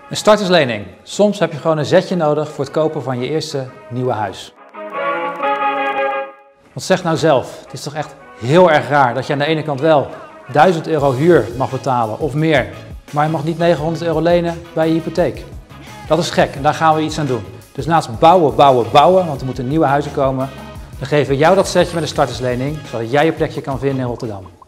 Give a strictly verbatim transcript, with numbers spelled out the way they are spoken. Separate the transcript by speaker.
Speaker 1: Een starterslening. Soms heb je gewoon een zetje nodig voor het kopen van je eerste nieuwe huis. Want zeg nou zelf, het is toch echt heel erg raar dat je aan de ene kant wel duizend euro huur mag betalen of meer, maar je mag niet negenhonderd euro lenen bij je hypotheek. Dat is gek en daar gaan we iets aan doen. Dus naast bouwen, bouwen, bouwen, want er moeten nieuwe huizen komen, dan geven we jou dat setje met een starterslening, zodat jij je plekje kan vinden in Rotterdam.